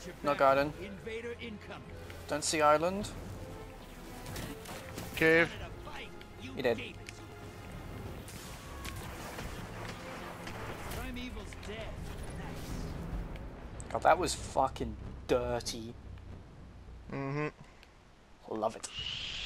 No garden. Don't see island. Cave. He did. God, that was fucking dirty. Mm-hmm. Love it.